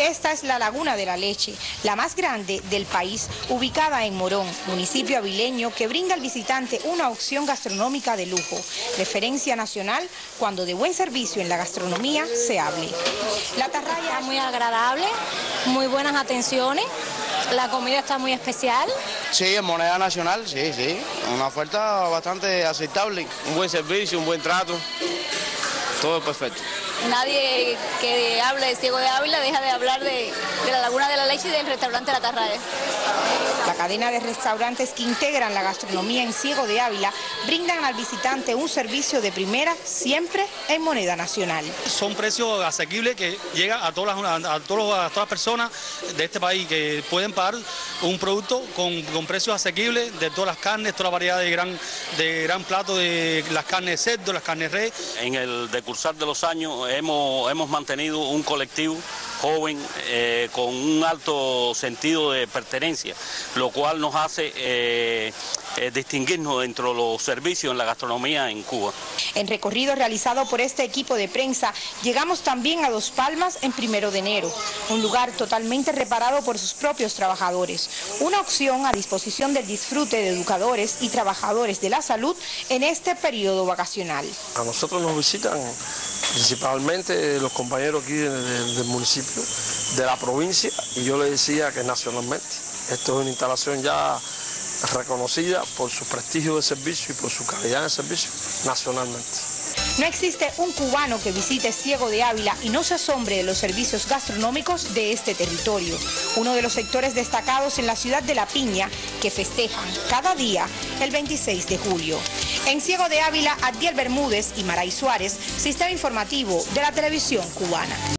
Esta es la Laguna de la Leche, la más grande del país, ubicada en Morón, municipio avileño que brinda al visitante una opción gastronómica de lujo, referencia nacional cuando de buen servicio en la gastronomía se hable. La atarraya está muy agradable, muy buenas atenciones, la comida está muy especial. Sí, en moneda nacional, sí, una oferta bastante aceptable. Un buen servicio, un buen trato, todo perfecto. Nadie que hable de Ciego de Ávila deja de hablar de la Laguna de la Leche y del restaurante La Atarraya. La cadena de restaurantes que integran la gastronomía en Ciego de Ávila brindan al visitante un servicio de primera siempre en moneda nacional. Son precios asequibles que llegan a todas las personas de este país que pueden pagar un producto con precios asequibles de todas las carnes, toda la variedad de gran plato de las carnes de cerdo, las carnes de res. En el decursar de los años hemos mantenido un colectivo joven con un alto sentido de pertenencia, lo cual nos hace distinguirnos dentro de los servicios en la gastronomía en Cuba. En recorrido realizado por este equipo de prensa, llegamos también a Dos Palmas en 1 de enero, un lugar totalmente reparado por sus propios trabajadores, una opción a disposición del disfrute de educadores y trabajadores de la salud en este periodo vacacional. A nosotros nos visitan principalmente los compañeros aquí del municipio, de la provincia, y yo les decía que nacionalmente. Esto es una instalación ya reconocida por su prestigio de servicio y por su calidad de servicio nacionalmente. No existe un cubano que visite Ciego de Ávila y no se asombre de los servicios gastronómicos de este territorio, uno de los sectores destacados en la ciudad de La Piña que festejan cada día el 26 de julio. En Ciego de Ávila, Adiel Bermúdez y Maray Suárez, Sistema Informativo de la Televisión Cubana.